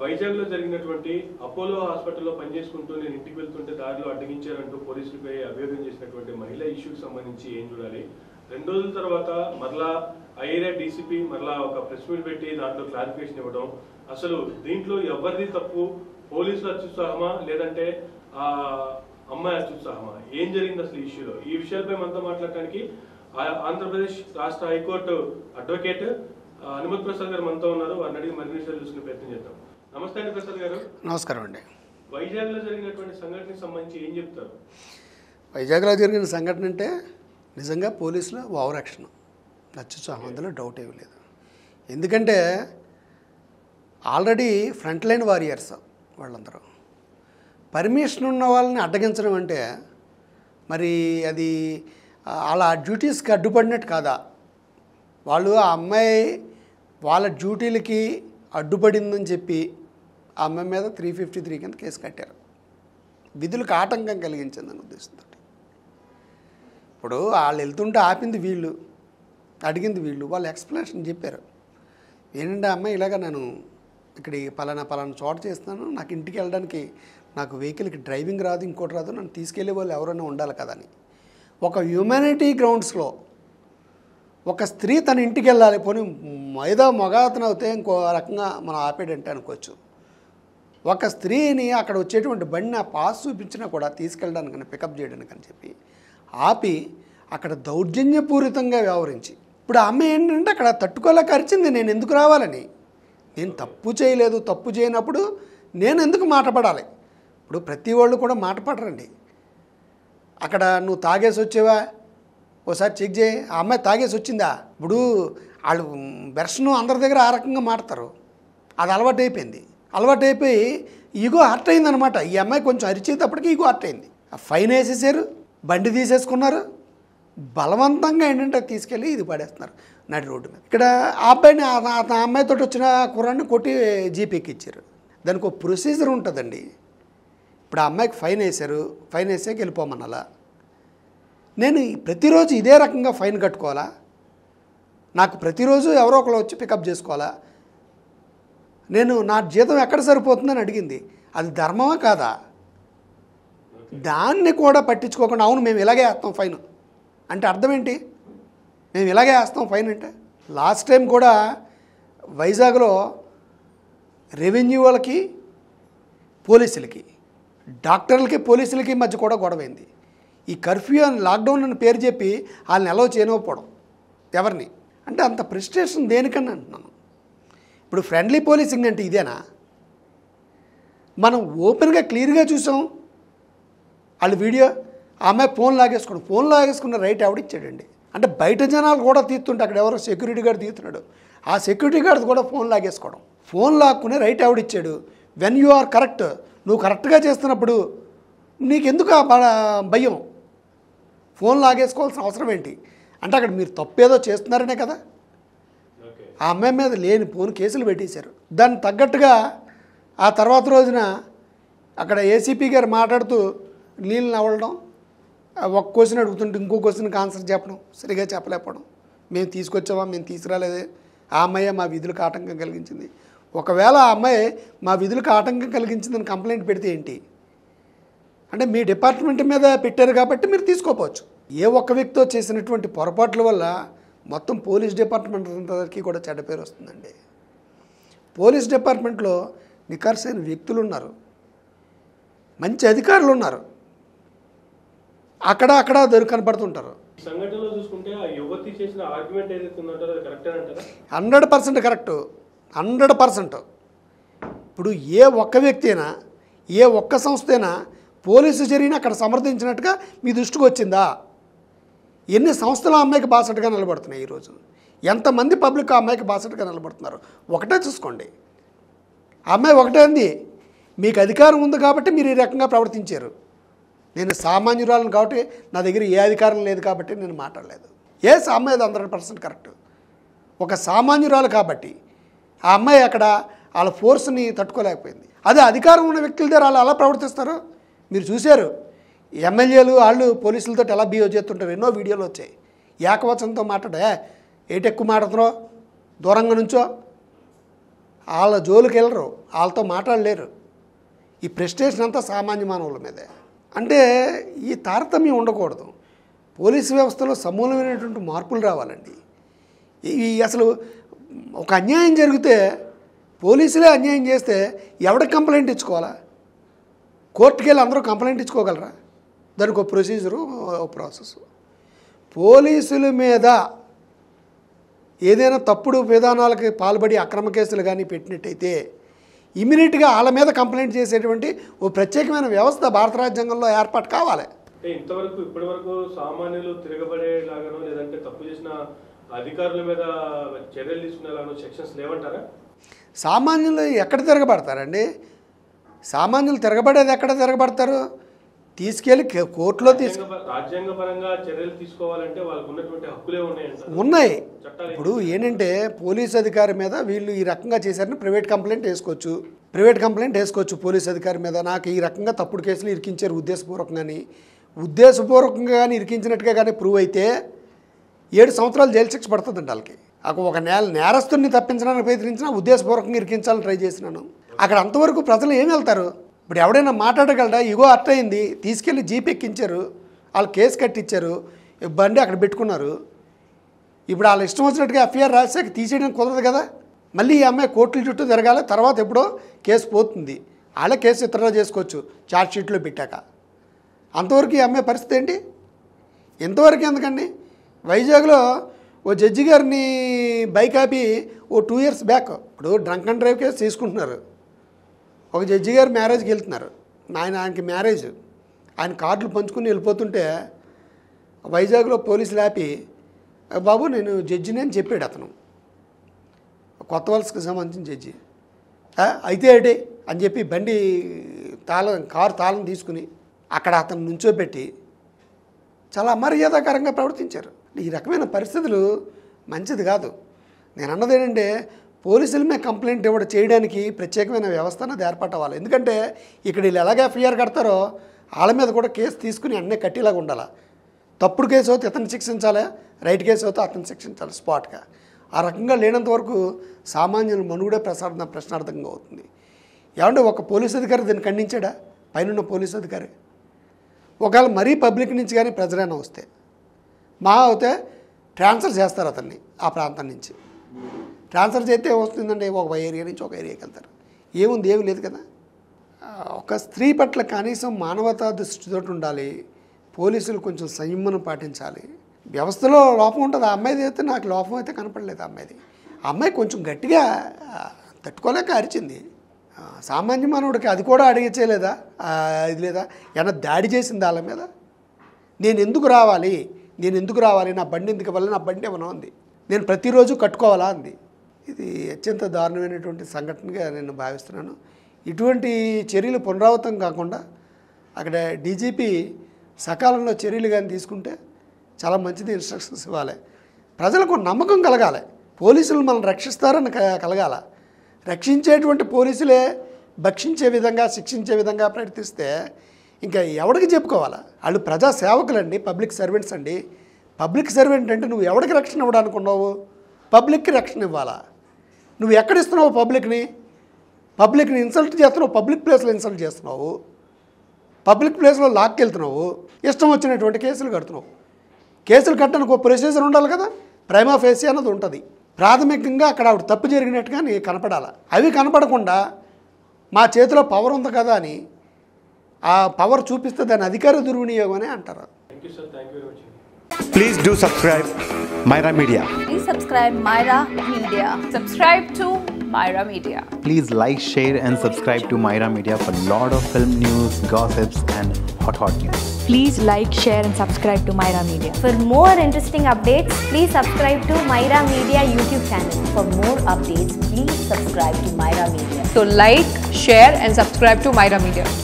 వైజాగ్లో జరిగినటువంటి అపోలో హాస్పిటల్లో పనిచేసుకుంటూ నేను ఇంటికి వెళ్తుంటే దారిలో అడ్డగించారంటూ పోలీసులపై అభియోగం చేసినటువంటి మహిళ ఇష్యూకి సంబంధించి ఏం చూడాలి? 2 రోజుల తర్వాత మరలా ఆ ఏరియా డీసీపీ మరలా ఒక ప్రెస్ మీట్ పెట్టి దాంట్లో క్లారిఫికేషన్ ఇవ్వడం, అసలు దీంట్లో ఎవరిది తప్పు? పోలీసులు అత్యుత్సాహమా లేదంటే ఆ అమ్మాయి అత్యుత్సాహమా? ఏం జరిగింది అసలు ఈ ఇష్యూలో? ఈ విషయాలపై మనతో మాట్లాడటానికి ఆంధ్రప్రదేశ్ రాష్ట్ర హైకోర్టు అడ్వకేట్ హనుమత్ ప్రసాద్ గారు మనతో ఉన్నారు. వారిని అడిగి మరిన్ని విషయాలు చూసుకునే ప్రయత్నం చేద్దాం. నమస్తే అండి ప్రసాద్ గారు. నమస్కారం అండి. వైజాగ్లో జరిగినటువంటి సంఘటనకి సంబంధించి ఏం చెప్తారు? వైజాగ్లో జరిగిన సంఘటన అంటే నిజంగా పోలీసుల ఓవర్ యాక్షన్, అత్యుత్సాహం, అందులో డౌట్ ఏమీ లేదు. ఎందుకంటే ఆల్రెడీ ఫ్రంట్ లైన్ వారియర్స్ వాళ్ళందరూ పర్మిషన్ ఉన్న వాళ్ళని అడ్డగించడం అంటే మరి అది అలా డ్యూటీస్కి అడ్డుపడినట్టు కాదా? వాళ్ళు ఆ అమ్మాయి వాళ్ళ డ్యూటీలకి అడ్డుపడిందని చెప్పి ఆ అమ్మాయి మీద 353 కింద కేసు కట్టారు. విధులకు ఆటంకం కలిగించిందని ఉద్దేశంతో. ఇప్పుడు వాళ్ళు వెళ్తుంటే ఆపింది వీళ్ళు, అడిగింది వీళ్ళు, వాళ్ళు ఎక్స్ప్లెనేషన్ చెప్పారు. ఏంటంటే అమ్మాయి ఇలాగ నేను ఇక్కడ పలానా చోట చేస్తున్నాను, నాకు ఇంటికి వెళ్ళడానికి నాకు వెహికల్కి డ్రైవింగ్ రాదు, ఇంకోటి రాదు, నన్ను తీసుకెళ్లే వాళ్ళు ఎవరైనా ఉండాలి కదా అని ఒక హ్యూమానిటీ గ్రౌండ్స్లో ఒక స్త్రీ తన ఇంటికి వెళ్ళాలి, పోనీ ఏదో మగాతను అవుతే ఇంకో రకంగా మనం ఆపేడంటే అనుకోవచ్చు. ఒక స్త్రీని అక్కడ వచ్చేటువంటి బండిని ఆ పాస్ చూపించినా కూడా తీసుకెళ్ళడానికి పికప్ చేయడానికి అని చెప్పి ఆపి అక్కడ దౌర్జన్యపూరితంగా వ్యవహరించి, ఇప్పుడు ఆ అమ్మాయి ఏంటంటే అక్కడ తట్టుకోలేక అరిచింది, నేను ఎందుకు రావాలని. నేను తప్పు చేయలేదు, తప్పు చేయనప్పుడు నేను ఎందుకు మాట పడాలి? ఇప్పుడు ప్రతి వాళ్ళు కూడా మాట పడరండి. అక్కడ నువ్వు తాగేసి వచ్చేవా, ఓసారి చెక్ చేయి, ఆ అమ్మాయి తాగేసి వచ్చిందా? ఇప్పుడు వాళ్ళు వెర్షను అందరి దగ్గర ఆ రకంగా మాడతారు. అది అలవాటు అయిపోయింది. అలవాటు అయిపోయి ఈగో హర్ట్ అయిందనమాట. ఈ అమ్మాయి కొంచెం అరిచేటప్పటికి ఈగో హర్ట్ అయింది. ఫైన్ వేసేసారు, బండి తీసేసుకున్నారు, బలవంతంగా ఏంటంటే తీసుకెళ్ళి ఇది పడేస్తున్నారు నడి రోడ్డు మీద. ఇక్కడ ఆ అబ్బాయిని ఆ అమ్మాయితో వచ్చిన కుర్రాన్ని కొట్టి జీపీకి ఇచ్చారు. దానికి ఒక ప్రొసీజర్ ఉంటుందండి. ఇప్పుడు ఆ అమ్మాయికి ఫైన్ వేశారు, ఫైన్ వేసాక వెళ్ళిపోమన్నలా. నేను ప్రతిరోజు ఇదే రకంగా ఫైన్ కట్టుకోవాలా? నాకు ప్రతిరోజు ఎవరో ఒకరు వచ్చి పికప్ చేసుకోవాలా? నేను నా జీతం ఎక్కడ సరిపోతుందని అడిగింది. అది ధర్మమా కాదా? దాన్ని కూడా పట్టించుకోకుండా అవును మేము ఇలాగే వేస్తాం ఫైన్ అంటే అర్థం ఏంటి? మేము ఇలాగే వేస్తాం ఫైన్ అంటే. లాస్ట్ టైం కూడా వైజాగ్లో రెవెన్యూ వాళ్ళకి పోలీసులకి, డాక్టర్లకి పోలీసులకి మధ్య కూడా గొడవైంది. ఈ కర్ఫ్యూ అని లాక్డౌన్ అని పేరు చెప్పి వాళ్ళని ఎలా చేయనివ్వకపోవడం ఎవరిని అంటే అంత ప్రెస్టేషన్ దేనికన్నా అంటున్నాను. ఇప్పుడు ఫ్రెండ్లీ పోలీసింగ్ అంటే ఇదేనా? మనం ఓపెన్గా క్లియర్గా చూసాం. వాళ్ళు వీడియో ఆ అమ్మాయి ఫోన్ లాగేసుకున్న రైట్ ఎవడిచ్చాడండి? అంటే బయట జనాలు కూడా తీస్తుంటే అక్కడ ఎవరో సెక్యూరిటీ గార్డ్ తీస్తున్నాడు, ఆ సెక్యూరిటీ గార్డ్ కూడా ఫోన్ లాగేసుకోవడం. ఫోన్ లాక్కునే రైట్ ఎవడిచ్చాడు? వెన్ యు ఆర్ కరెక్ట్, నువ్వు కరెక్ట్గా చేస్తున్నప్పుడు నీకెందుకు ఆ భయం? ఫోన్ లాగేసుకోవాల్సిన అవసరం ఏంటి? అంటే అక్కడ మీరు తప్పేదో చేస్తున్నారనే కదా. ఆ అమ్మాయి మీద లేని ఫోన్ కేసులు పెట్టేశారు. దానికి తగ్గట్టుగా ఆ తర్వాత రోజున అక్కడ ఏసీపీ గారు మాట్లాడుతూ నీళ్ళు నవ్వడం, ఒక క్వశ్చన్ అడుగుతుంటే ఇంకో క్వశ్చన్కి ఆన్సర్ చెప్పడం, సరిగా చెప్పలేకపోవడం, మేము తీసుకొచ్చామా, మేము తీసుకురాలేదే, ఆ అమ్మాయి మా విధులకు ఆటంకం కలిగించింది. ఒకవేళ ఆ అమ్మాయి మా విధులకు ఆటంకం కలిగించిందని కంప్లైంట్ పెడితే ఏంటి అంటే మీ డిపార్ట్మెంట్ మీద పెట్టారు కాబట్టి మీరు తీసుకోపోవచ్చు. ఏ ఒక్క వ్యక్తితో చేసినటువంటి పొరపాట్ల వల్ల మొత్తం పోలీస్ డిపార్ట్మెంట్ అందరికీ కూడా చెడ్డ పేరు వస్తుందండి. పోలీస్ డిపార్ట్మెంట్లో నిఖార్సైన వ్యక్తులు ఉన్నారు, మంచి అధికారులు ఉన్నారు, అక్కడ కనపడుతుంటారు. సంఘటనలో చూసుకుంటే ఆ యువతి చేసిన ఆర్గ్యుమెంట్ ఏదైతే ఉందో అది కరెక్టే అంటారా? 100% కరెక్ట్, 100%. ఇప్పుడు ఏ ఒక్క వ్యక్తి అయినా, ఏ ఒక్క సంస్థ అయినా పోలీసు చర్యని అక్కడ సమర్థించినట్టుగా మీ దృష్టికి వచ్చిందా? ఎన్ని సంస్థలు ఆ అమ్మాయికి బాసటగా నిలబడుతున్నాయి ఈరోజు? ఎంతమంది పబ్లిక్ ఆ అమ్మాయికి బాసటగా నిలబడుతున్నారు? ఒకటే చూసుకోండి. ఆ అమ్మాయి ఒకటే అంది, మీకు అధికారం ఉంది కాబట్టి మీరు ఈ రకంగా ప్రవర్తించారు. నేను సామాన్యురాలను కాబట్టి నా దగ్గర ఏ అధికారం లేదు కాబట్టి నేను మాట్లాడలేదు. ఆ అమ్మాయి 100% కరెక్ట్. ఒక సామాన్యురాలు కాబట్టి ఆ అమ్మాయి అక్కడ వాళ్ళ ఫోర్స్ని తట్టుకోలేకపోయింది. అదే అధికారం ఉన్న వ్యక్తుల దగ్గర వాళ్ళు అలా ప్రవర్తిస్తారు. మీరు చూశారు ఎమ్మెల్యేలు వాళ్ళు పోలీసులతో ఎలా బిహేవ్ చేస్తుంటారు, ఎన్నో వీడియోలు వచ్చాయి. ఏకవచనంతో మాట్లాడే ఏటెక్కువ మాట్లాడుతున్నారో, దూరంగా నుంచో, వాళ్ళ జోలికి వెళ్ళరు, వాళ్ళతో మాట్లాడలేరు. ఈ ప్రెస్టేషన్ అంతా సామాన్య మానవుల మీదే. అంటే ఈ తారతమ్యం ఉండకూడదు. పోలీసు వ్యవస్థలో సమూలమైనటువంటి మార్పులు రావాలండి. ఈ అసలు ఒక అన్యాయం జరిగితే పోలీసులే అన్యాయం చేస్తే ఎవరికి కంప్లైంట్ ఇచ్చుకోవాలా? కోర్టుకి వెళ్ళి అందరూ కంప్లైంట్ ఇచ్చుకోగలరా? దానికి ఒక ప్రొసీజరు, ఒక ప్రాసెస్. పోలీసుల మీద ఏదైనా తప్పుడు విధానాలకి పాల్పడి అక్రమ కేసులు కానీ పెట్టినట్టయితే ఇమీడియట్గా వాళ్ళ మీద కంప్లైంట్ చేసేటువంటి ఓ ప్రత్యేకమైన వ్యవస్థ భారత రాజ్యాంగంలో ఏర్పాటు కావాలి. అంటే ఇప్పటి వరకు సామాన్యులు తిరగబడేలాగానో లేదంటే తప్పు చేసిన అధికారుల మీద చర్యలు తీసుకునేలాగానో సెక్షన్స్ లేవంటారా? సామాన్యులు ఎక్కడ తిరగబడతారండి? సామాన్యులు తిరగబడేది ఎక్కడ తిరగబడతారు? తీసుకెళ్ళి కోర్టులో రాజ్యాంగపరంగా చర్యలు తీసుకోవాలంటే వాళ్ళకు ఉన్నటువంటి హక్కులే ఉన్నాయి. ఇప్పుడు ఏంటంటే పోలీస్ అధికారి మీద వీళ్ళు ఈ రకంగా చేశారని ప్రైవేట్ కంప్లైంట్ వేసుకోవచ్చు. పోలీస్ అధికారి మీద నాకు ఈ రకంగా తప్పుడు కేసులు ఇరికించారు ఉద్దేశపూర్వకంగా కానీ ఇరికించినట్టుగా కానీ ప్రూవ్ అయితే 7 సంవత్సరాలు జైలు శిక్ష పడుతుందండి వాళ్ళకి. ఒక నేరస్తుడిని తప్పించడానికి ప్రయత్నించినా ఉద్దేశపూర్వకంగా ఇరికించాలని ట్రై చేసినాను. అక్కడ అంతవరకు ప్రజలు ఏం వెళ్తారు? ఇప్పుడు ఎవడైనా మాట్లాడగలడా? ఇగో అర్ట్ అయింది, తీసుకెళ్ళి జీప్ ఎక్కించారు, వాళ్ళు కేసు కట్టించారు, బండి అక్కడ పెట్టుకున్నారు. ఇప్పుడు వాళ్ళ ఇష్టం వచ్చినట్టుగా ఎఫ్ఐఆర్ రాసాక తీసేయడానికి కుదరదు కదా. మళ్ళీ ఈ అమ్మాయి కోర్టుల చుట్టూ తిరగాలి, తర్వాత ఎప్పుడో కేసు పోతుంది, వాళ్ళే కేసు విత్డ్రా చేసుకోవచ్చు ఛార్జ్ షీట్లో పెట్టాక. అంతవరకు ఈ అమ్మాయి పరిస్థితి ఏంటి? ఎంతవరకు ఎందుకండి? వైజాగ్లో ఓ జడ్జి గారిని బైక్ ఆపి ఓ 2 years బ్యాక్, ఇప్పుడు డ్రంక్ అండ్ డ్రైవ్ కేసు తీసుకుంటున్నారు. ఒక జడ్జి గారు మ్యారేజ్కి వెళ్తున్నారు, ఆయనకి మ్యారేజ్, ఆయన కార్డులు పంచుకుని వెళ్ళిపోతుంటే వైజాగ్లో పోలీసులు ఆపి, బాబు నేను జడ్జిని అని చెప్పాడు అతను, కొత్త వలసకు సంబంధించిన జడ్జి. అయితే ఏంటి అని చెప్పి బండి కారు తాళం తీసుకుని అక్కడ అతను నుంచోబెట్టి చాలా అమర్యాదకరంగా ప్రవర్తించారు. ఈ రకమైన పరిస్థితులు మంచిది కాదు. నేను అన్నది ఏంటంటే పోలీసుల మీద కంప్లైంట్ చేయడానికి ప్రత్యేకమైన వ్యవస్థ అనేది ఏర్పాటు అవ్వాలి. ఎందుకంటే ఇక్కడ వీళ్ళు ఎలాగ ఎఫ్ఐఆర్ కడతారో వాళ్ళ మీద కూడా కేసు తీసుకుని అన్నీ కట్టేలాగా ఉండాలి. తప్పుడు కేసు అయితే ఇతను శిక్షించాలి, రైట్ కేసు అయితే అతను శిక్షించాలి స్పాట్గా. ఆ రకంగా లేనంత వరకు సామాన్యుల మనుగడే ప్రశ్నార్థంగా అవుతుంది. ఏమంటే ఒక పోలీసు అధికారి దీన్ని ఖండించాడా? పైన పోలీసు అధికారి ఒకవేళ మరీ పబ్లిక్ నుంచి కానీ ప్రజలైనా వస్తే అయితే ట్రాన్స్ఫర్ చేస్తారు అతన్ని ఆ ప్రాంతం నుంచి. ట్రాన్స్ఫర్ చేస్తే ఏమొస్తుందండి? ఒక ఏరియా నుంచి ఒక ఏరియాకి వెళ్తారు. ఏముంది? ఏమి లేదు కదా. ఒక స్త్రీ పట్ల కనీసం మానవతా దృష్టితో ఉండాలి. పోలీసులు కొంచెం సంయమనం పాటించాలి. వ్యవస్థలో లోపం ఉంటుంది. ఆ అమ్మాయిది అయితే నాకు లోపం అయితే కనపడలేదు. ఆ అమ్మాయి కొంచెం గట్టిగా తట్టుకోలేక అరిచింది. సామాన్య మానవుడికి అది కూడా అడిగించలేదా? ఇది లేదా? ఏమన్నా దాడి చేసింది వాళ్ళ మీద? నేను ఎందుకు రావాలి, నా బండి ఎందుకు ఇవ్వాలి, నా బండి ఏమన్నా ఉంది, నేను ప్రతిరోజు కట్టుకోవాలా అంది. ఇది అత్యంత దారుణమైనటువంటి సంఘటనగా నేను భావిస్తున్నాను. ఇటువంటి చర్యలు పునరావృతం కాకుండా అక్కడ డీజీపీ సకాలంలో చర్యలు కానీ తీసుకుంటే చాలా మంచిది. ఇన్స్ట్రక్షన్స్ ఇవ్వాలి. ప్రజలకు నమ్మకం కలగాలి. పోలీసులు మనం రక్షిస్తారని కలగాల. రక్షించేటువంటి పోలీసులే భక్షించే విధంగా, శిక్షించే విధంగా ప్రయత్నిస్తే ఇంకా ఎవరికి చెప్పుకోవాలా? వాళ్ళు ప్రజా సేవకులండి, పబ్లిక్ సర్వెంట్స్ అండి. పబ్లిక్ సర్వెంట్ అంటే నువ్వు ఎవరికి రక్షణ ఇవ్వడానికి ఉన్నావు? పబ్లిక్కి రక్షణ ఇవ్వాలా. నువ్వు ఎక్కడిస్తున్నావు? పబ్లిక్ని ఇన్సల్ట్ చేస్తున్నావు, పబ్లిక్ ప్లేస్లో ఇన్సల్ట్ చేస్తున్నావు, పబ్లిక్ ప్లేస్లో లాక్కెళ్తున్నావు, ఇష్టం వచ్చినటువంటి కేసులు కడుతున్నావు. కేసులు కట్టడానికి ఒక ప్రొసీజర్ ఉండాలి కదా. ప్రైమా ఫేసి అన్నది ఉంటుంది. ప్రాథమికంగా అక్కడ ఆవిడ తప్పు జరిగినట్టుగా నీకు కనపడాలి. అవి కనపడకుండా మా చేతిలో పవర్ ఉంది కదా అని ఆ పవర్ చూపిస్తే దాని అధికార దుర్వినియోగం అని అంటారు. Please do subscribe Myra Media. Please subscribe Myra Media. Subscribe to Myra Media. Please like, share and subscribe to Myra Media for lot of film news, gossips and hot news. Please like, share and subscribe to Myra Media. For more interesting updates, please subscribe to Myra Media YouTube channel. For more updates, please subscribe to Myra Media. So like, share and subscribe to Myra Media.